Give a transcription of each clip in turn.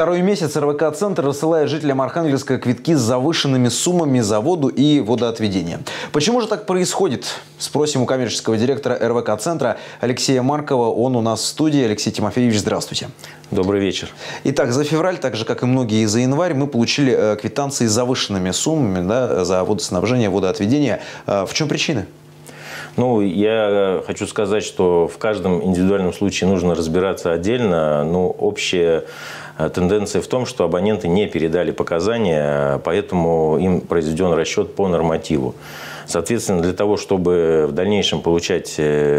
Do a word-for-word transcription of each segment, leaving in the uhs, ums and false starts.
Второй месяц эр вэ ка-центр рассылает жителям Архангельска квитки с завышенными суммами за воду и водоотведение. Почему же так происходит? Спросим у коммерческого директора эр вэ ка-центра Алексея Маркова. Он у нас в студии. Алексей Тимофеевич, здравствуйте. Добрый вечер. Итак, за февраль, так же как и многие за январь, мы получили квитанции с завышенными суммами, да, за водоснабжение, водоотведение. В чем причина? Ну, я хочу сказать, что в каждом индивидуальном случае нужно разбираться отдельно. Но общая тенденция в том, что абоненты не передали показания, поэтому им произведен расчет по нормативу. Соответственно, для того, чтобы в дальнейшем получать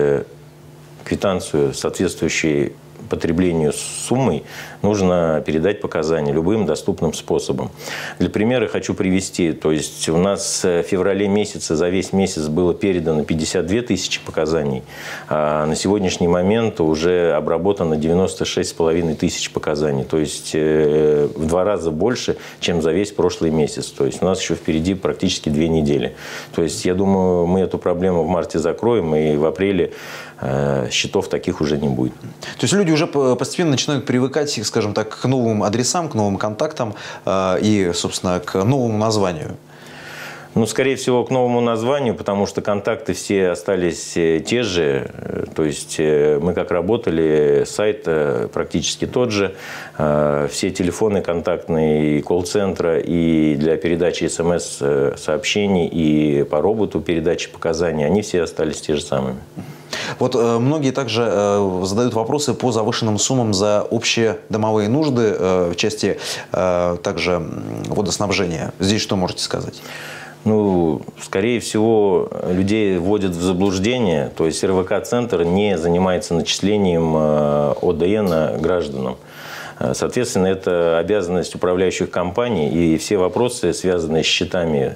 квитанцию, соответствующей потреблению суммой, нужно передать показания любым доступным способом. Для примера хочу привести. То есть у нас в феврале месяце за весь месяц было передано пятьдесят две тысячи показаний, а на сегодняшний момент уже обработано девяносто шесть с половиной тысяч показаний. То есть в два раза больше, чем за весь прошлый месяц. То есть у нас еще впереди практически две недели. То есть я думаю, мы эту проблему в марте закроем, и в апреле счетов таких уже не будет. То есть люди уже постепенно начинают привыкать, скажем так, к новым адресам, к новым контактам и, собственно, к новому названию? Ну, скорее всего, к новому названию, потому что контакты все остались те же. То есть мы как работали, сайт практически тот же. Все телефоны контактные и колл-центра, и для передачи эс эм эс-сообщений, и по роботу передачи показаний, они все остались те же самыми. Вот э, многие также э, задают вопросы по завышенным суммам за общие домовые нужды э, в части э, также водоснабжения. Здесь что можете сказать? Ну, скорее всего, людей вводят в заблуждение. То есть эр вэ ка-центр не занимается начислением о дэ эн гражданам. Соответственно, это обязанность управляющих компаний, и все вопросы, связанные с счетами,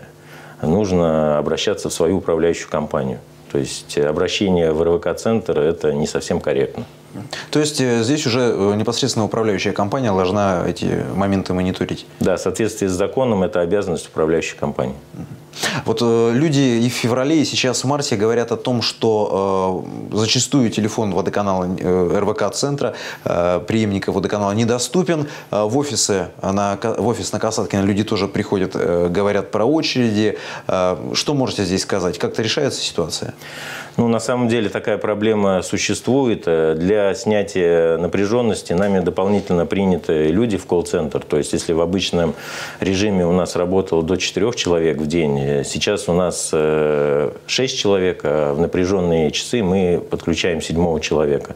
нужно обращаться в свою управляющую компанию. То есть обращение в эр вэ ка-центр – это не совсем корректно. То есть здесь уже непосредственно управляющая компания должна эти моменты мониторить? Да, в соответствии с законом это обязанность управляющей компании. Вот э, люди и в феврале, и сейчас в марте говорят о том, что э, зачастую телефон водоканала э, эр вэ ка-центра, э, преемника водоканала, недоступен. Э, в, офисы, на, в офис на Касаткина люди тоже приходят, э, говорят про очереди. Э, что можете здесь сказать? Как-то решается ситуация? Ну, на самом деле такая проблема существует. Для снятия напряженности нами дополнительно приняты люди в колл-центр. То есть, если в обычном режиме у нас работало до четырёх человек в день, сейчас у нас шесть человек, а в напряженные часы мы подключаем седьмого человека.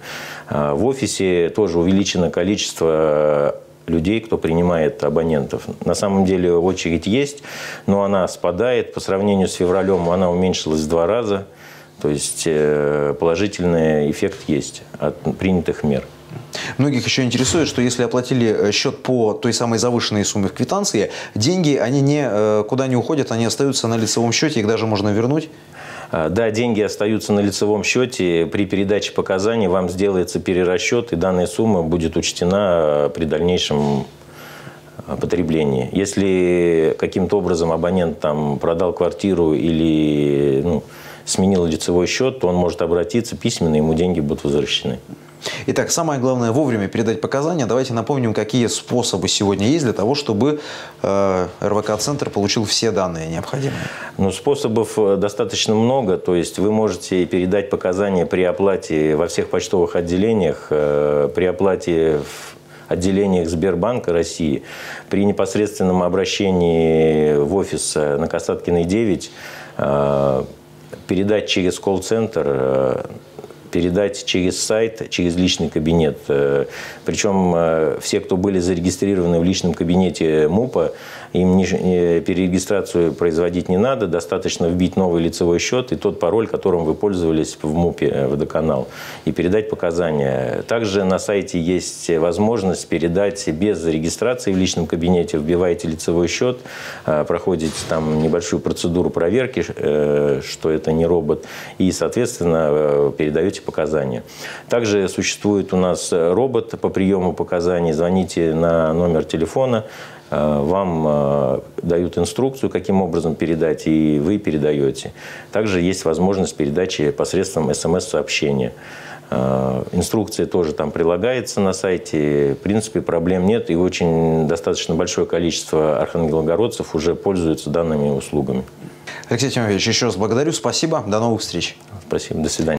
В офисе тоже увеличено количество людей, кто принимает абонентов. На самом деле очередь есть, но она спадает. По сравнению с февралем она уменьшилась в два раза. То есть положительный эффект есть от принятых мер. Многих еще интересует, что если оплатили счет по той самой завышенной сумме в квитанции, деньги они никуда не уходят, они остаются на лицевом счете, их даже можно вернуть? Да, деньги остаются на лицевом счете. При передаче показаний вам сделается перерасчет, и данная сумма будет учтена при дальнейшем потреблении. Если каким-то образом абонент там продал квартиру или ну, сменил лицевой счет, то он может обратиться письменно, ему деньги будут возвращены. Итак, самое главное вовремя передать показания. Давайте напомним, какие способы сегодня есть для того, чтобы э, эр вэ ка-центр получил все данные необходимые. Ну, способов достаточно много. То есть вы можете передать показания при оплате во всех почтовых отделениях, э, при оплате в отделениях Сбербанка России, при непосредственном обращении в офис на Касаткиной девять, э, передать через колл-центр, передать через сайт, через личный кабинет. Причем все, кто были зарегистрированы в личном кабинете МУПа, им не, перерегистрацию производить не надо, достаточно вбить новый лицевой счет и тот пароль, которым вы пользовались в МУПе водоканал, и передать показания. Также на сайте есть возможность передать без регистрации в личном кабинете, вбиваете лицевой счет, проходите там небольшую процедуру проверки, что это не робот, и, соответственно, передаете показания. Также существует у нас робот по приему показаний. Звоните на номер телефона, вам дают инструкцию, каким образом передать, и вы передаете. Также есть возможность передачи посредством эс эм эс-сообщения. Инструкция тоже там прилагается на сайте. В принципе, проблем нет. И очень достаточно большое количество архангелогородцев уже пользуются данными услугами. Алексей Тимофеевич, еще раз благодарю. Спасибо. До новых встреч. Спасибо. До свидания.